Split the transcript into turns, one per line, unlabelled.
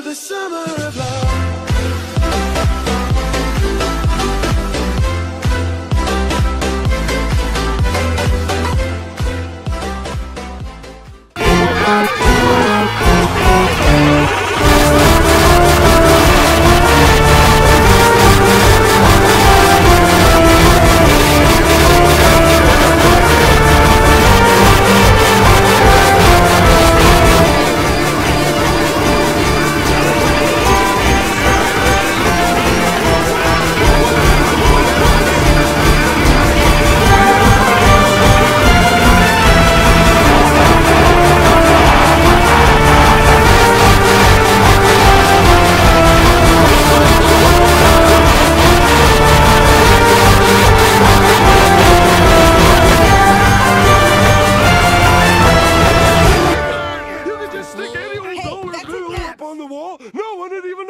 the summer of love.
Stick any old dollar bill up on the wall. No one would even